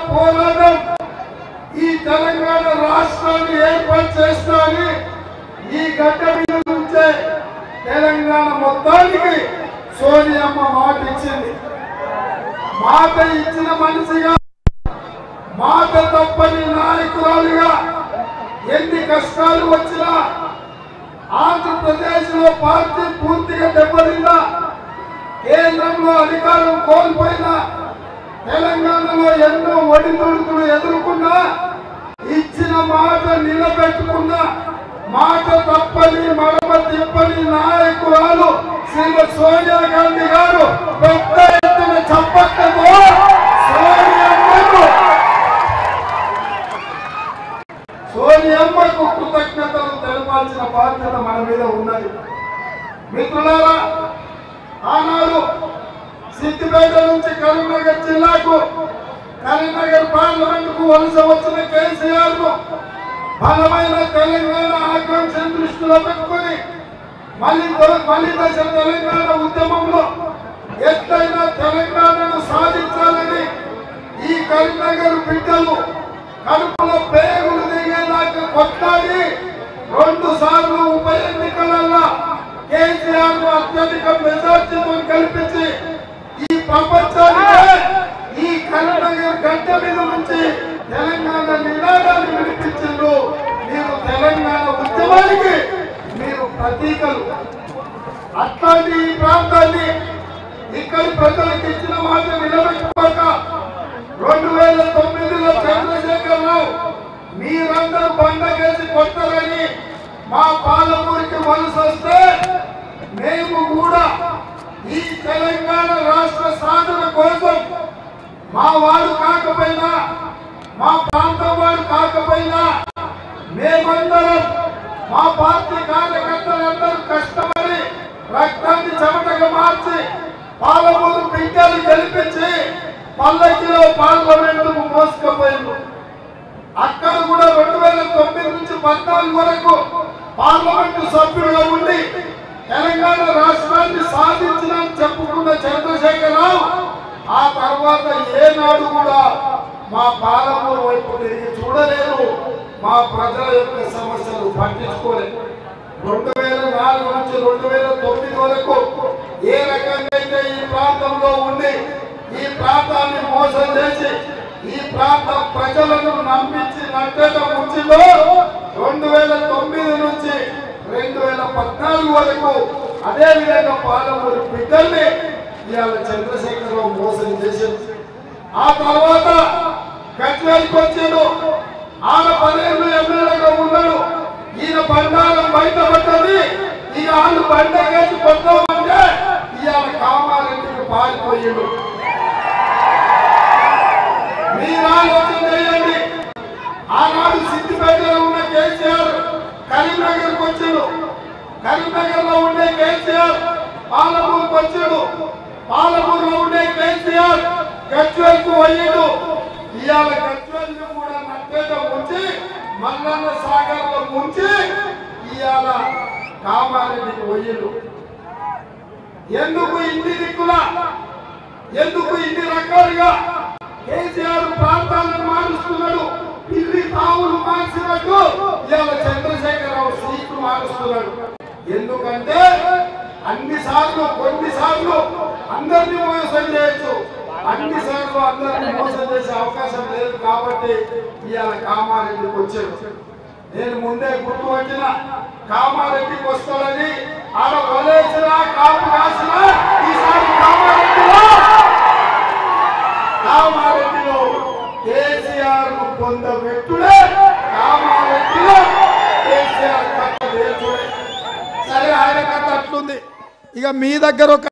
పోరాటం ఈ తెలంగాణ రాష్ట్రాన్ని ఏర్పాటు చేస్తామని ఈ గడ్డ మీద నుంచే తెలంగాణ మొత్తానికి సోనియమ్మ మాట ఇచ్చింది. మాట ఇచ్చిన మనిషిగా, మాట తప్పని నాయకురాలుగా ఎన్ని కష్టాలు వచ్చినా, ఆంధ్రప్రదేశ్ లో పార్టీ పూర్తిగా దెబ్బతిన్నా, కేంద్రంలో అధికారం కోల్పోయినా, తెలంగాణలో ఎన్నో ఒడిదుడుకులు ఎదుర్కొన్నా, ఇచ్చిన మాట నిలబెట్టుకున్న, మాట తప్పని మడమ తిప్పని నాయకురాలు శ్రీమతి సోనియా గాంధీ గారు పెద్ద ఎత్తున చప్పట్లతో సోనియమ్మకు కృతజ్ఞతలు తెలపాల్సిన బాధ్యత మన మీద ఉన్నది. మిత్రులారా, ఆనాడు సిద్దిపేట నుంచి కరీంనగర్ జిల్లాకు, కరీంనగర్ పార్లమెంట్ కు వలస వచ్చిన కేసీఆర్ ను బలమైన తెలంగాణ ఆకాంక్షను దృష్టిలో పెట్టుకుని మళ్ళీ దశ తెలంగాణ ఉద్యమంలో ఎట్లయిన తెలంగాణను సాధించాలని ఈ కరీంనగర్ బిడ్డలు కడుపులో పేగులు దిగేదాకా కొట్లాడి 2 సార్లు ఉప ఎన్నికలలో కేసీఆర్ ను అత్యధిక మెజార్టీతో కల్పించి ఈ ప్రపంచానికి ఈ కరీంనగర్ గడ్డ మీద నుంచి తెలంగాణ నినాదాన్ని వినిపించారు. మీరు తెలంగాణ ఉద్యమానికి మీరు ప్రతీకలు. అట్లాంటి ఈ ప్రాంతాన్ని ఇక్కడి ప్రజలకు ఇచ్చిన మాట నిలబెట్టుకోక 2009లో చంద్రశేఖర్ రావు మీరందరూ బండకేసి కొట్టారని మా పాలమూరికి వలస వస్తే మేము కూడా ఈ తెలంగాణ రాష్ట్ర సాధన కోసం మా వాడు కాకపోయినా, మా ప్రాంతం వాడు కాకపోయినా, మేమందరం మా పార్టీ కార్యకర్తలందరూ కష్టపడి రక్తాన్ని చెమటగా మార్చి పాలమూరు బిడ్డలు గెలిపించి పల్లకిలో పార్లమెంటుకు మోసుకుపోయింది. అక్కడ కూడా 2009 నుంచి 14 వరకు పార్లమెంటు సభ్యులుగా ఉండి తెలంగాణ రాష్ట్రాన్ని సాధించిన చెప్పుకున్న చంద్రశేఖర్ రావు ఆ తర్వాత ఏనాడు కూడా మా పాలమూరు వైపు తిరిగి చూడలేదు, మా ప్రజల యొక్క సమస్యలు పట్టించుకోలేదు. 2004 నుంచి 2009 వరకు ఏ రకంగా అయితే ఈ ప్రాంతంలో ఉండి ఈ ప్రాంతాన్ని మోసం చేసి ఈ ప్రాంత ప్రజలను నమ్మించి నట్టేట ముంచిలో 2009 నుంచి 2014 వరకు అదే విధంగా పాలమూరు బిడ్డల్ని ఇవాళ చంద్రశేఖర్ రావు మోసం చేసింది. ఆ తర్వాత గజ్వేల్కి వచ్చాడు, ఆడ 10 ఏళ్ళు ఎమ్మెల్యేగా ఉన్నాడు. ఈయన బండారం బయటపడ్డది. ఇక వాళ్ళు బండకేసి కొట్టామంటే ఇవాళ కామారెడ్డికి పారిపోయాడు. మీరు ఆలోచన చేయండి. ఆనాడు సిద్దిపేటలో ఉన్న కేసీఆర్ కరీంనగర్కి వచ్చాడు, కరీంనగర్ లో ఉండే కేసీఆర్ పాలమూరుకు వచ్చాడు, పాలమూరులో ఉండే కేసీఆర్ గజ్వేల్ కు పోయాడు. ఇవాళ గజ్వేల్ కూడా నట్టేట ముంచి మల్లన్న సాగర్ లో ముంచి ఇవాళ కామారెడ్డికి పోయాడు. ఎందుకు ఇన్ని దిక్కులా, ఎందుకు ఇన్ని రకాలుగా కేసీఆర్ ప్రాంతాలను మారుస్తున్నాడు? పిల్లి తావులు మార్చినట్టు ఇవాళ చంద్రశేఖర్ రావు సీట్లు మారుస్తున్నాడు. ఎందుకంటే అన్నిసార్లు కొన్నిసార్లు అందరినీ మోసం చేయొచ్చు, అన్నిసార్లు అందరినీ మోసం చేసే అవకాశం లేదు. కాబట్టి ఇవాళ కామారెడ్డికి వచ్చాడు. నేను ముందే గుర్తు వచ్చిన కామారెడ్డికి వస్తాడని ఆడ వలేసిన కాపు కాసిన ఈసారి కామారెడ్డిలో కేసీఆర్ ను పొందబెట్టుడే, కామారెడ్డిలో కేసీఆర్ కథ వేసుడే. సరే, ఆయన కథ అట్లుంది. ఇక మీ దగ్గర ఒక